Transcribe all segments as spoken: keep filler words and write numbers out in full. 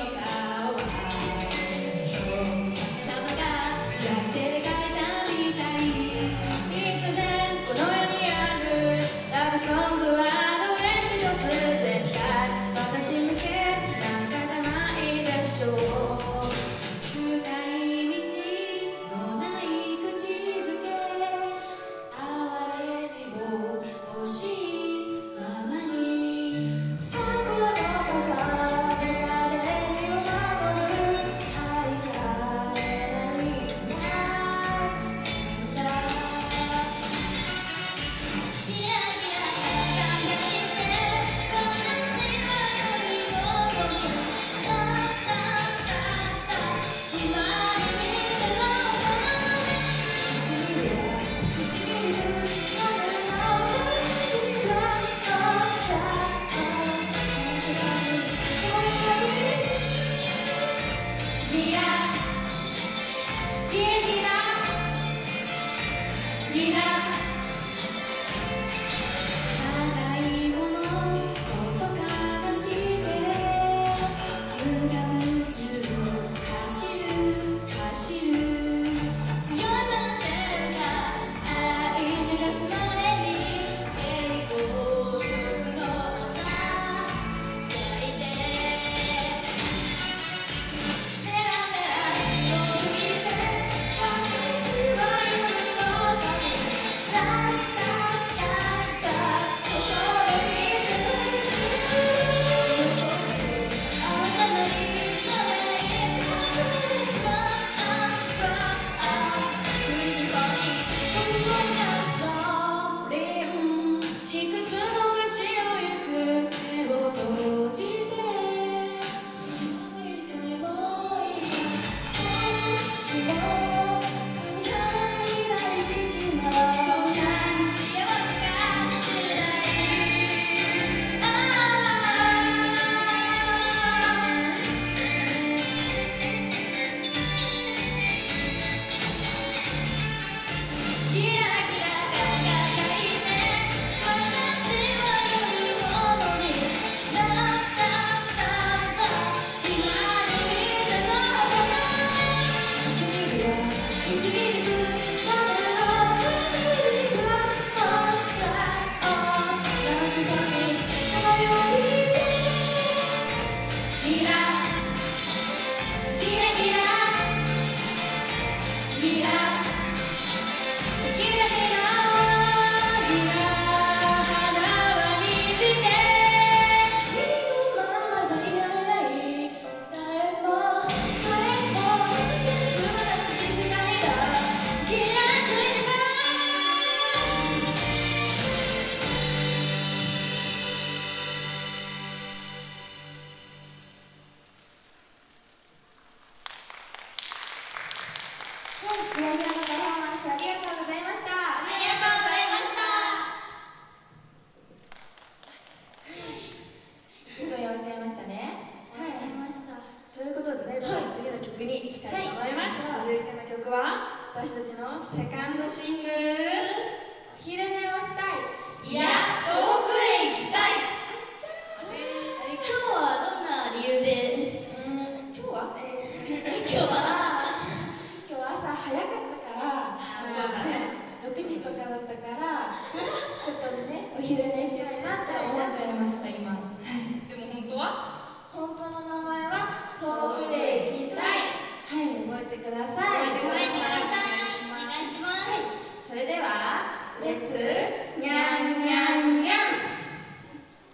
レッツニャンニャンニャン。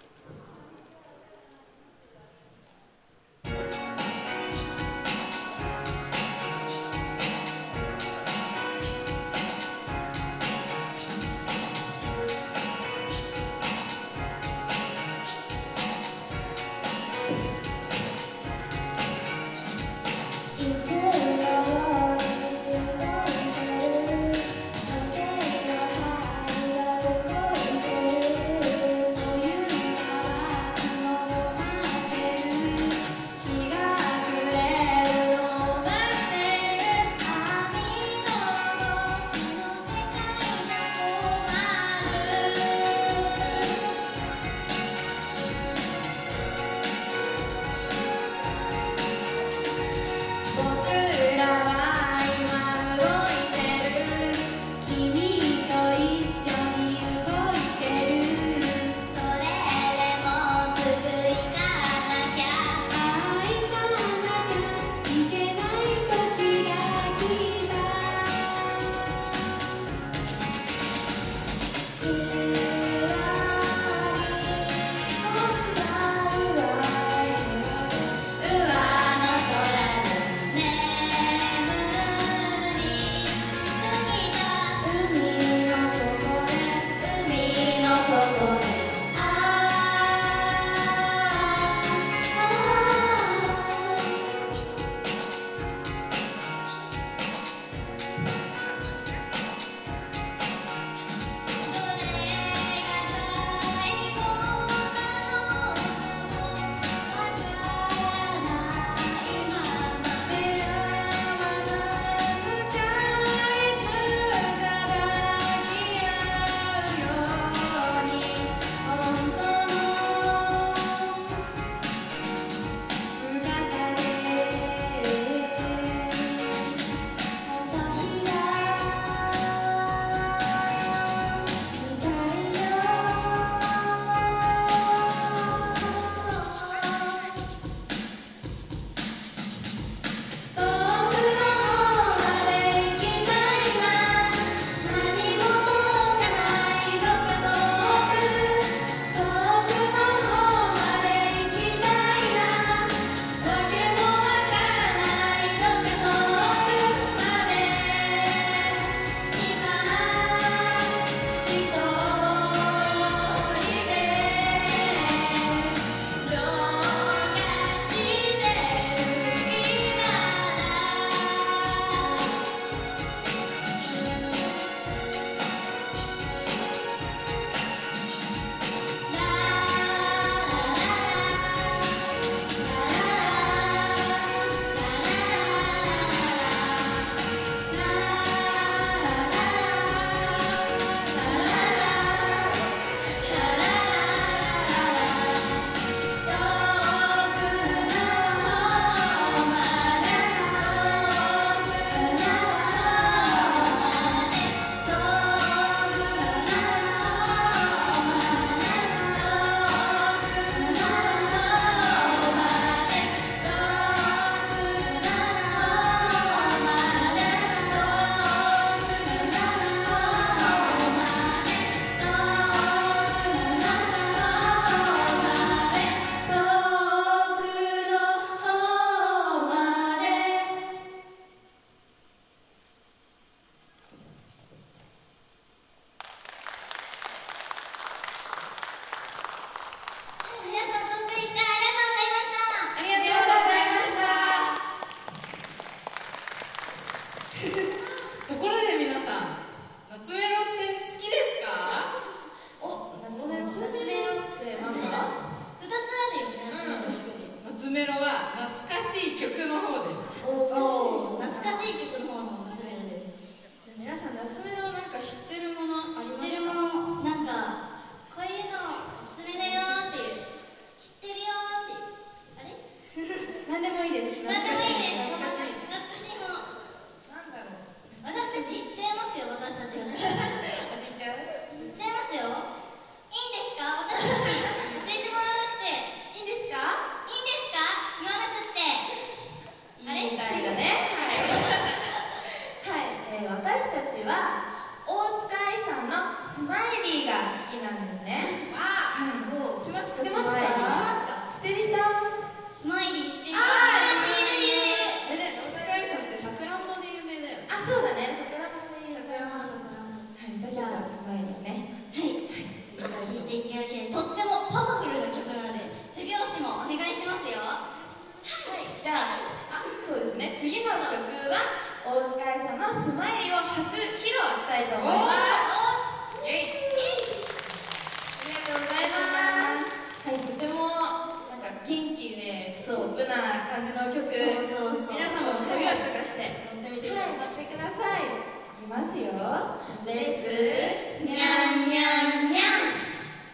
ね、次の曲は大塚愛さんの「スマイル」を初披露したいと思います。イエイ、ありがとうございます。はい、とてもなんか元気でポップな感じの曲、 そうそうそう、 皆さんも手拍子とかして乗ってみてください。乗ってください。いきますよ。レッツニャンニャンニャン。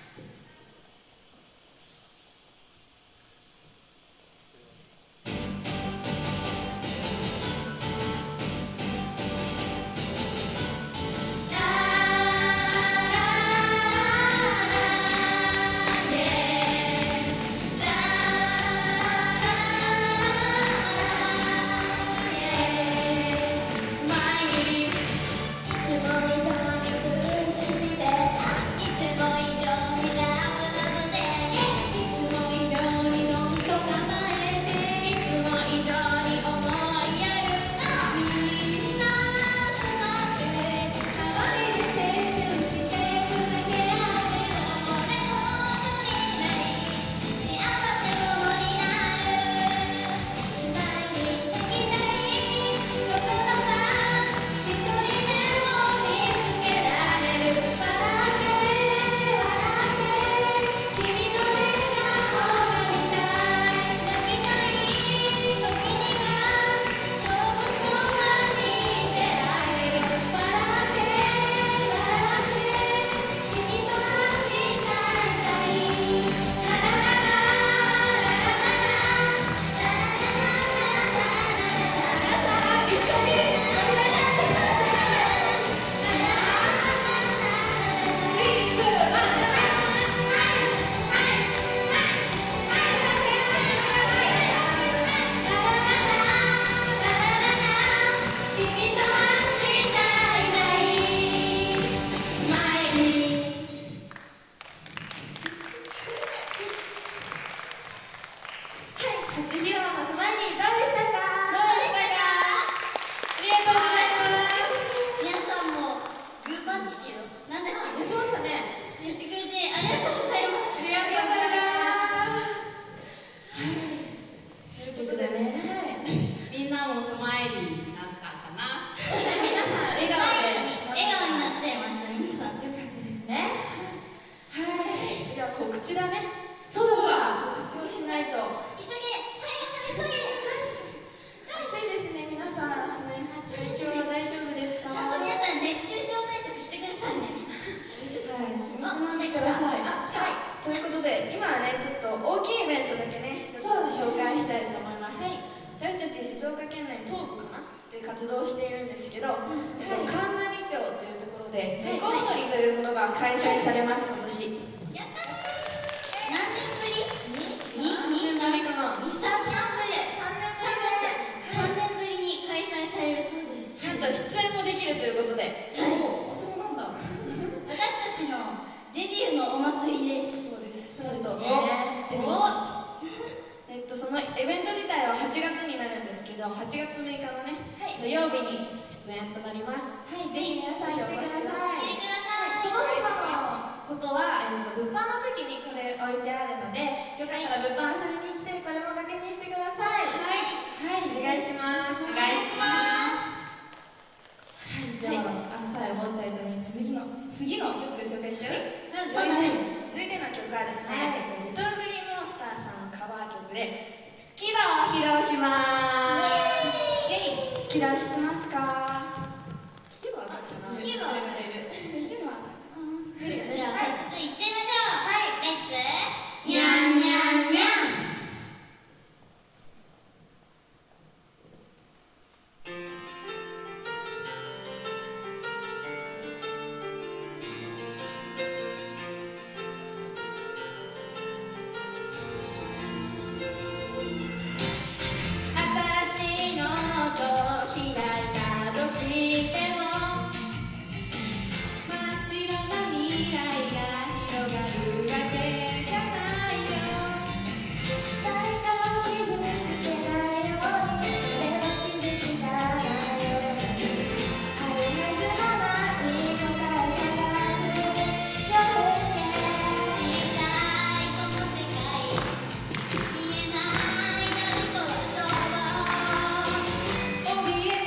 活動しているんですけど、えっと、神奈美町というところでレコードリというものが開催されます。今年やったー。何年ぶり？ にねんぶりかな。 にさんねんぶりに開催されるそうです。 なんと出演もできるということで、おお、そうなんだ。 私たちのデビューのお祭りです。 そうです。そうですね。デビューしました。えっと、そのイベント自体ははちがつになるんですけど、はちがつむいかのね、土曜日に出演となります。はい、ぜひ皆さん来てください。 来てください。 その他のことは、えっと、物販の時にこれ置いてあるので、よかったら物販遊びに来て、これも確認してください。はい、はい、お願いします。 お願いします。 はい、じゃあ、朝へ思ったように次の次の曲紹介しちゃう？ そうだね。 続いての曲はですね、リトルグリーンモンスターさんのカバー曲で「好きだ」を披露します。イエイ。好きだ知ってますか？聞けば分かるかな。 聞けば分かる。 聞けば分かる。 じゃあ早速いっちゃいましょう。はい、レッツニャンニャンニャン。新しいノートを開いた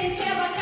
てちゃばか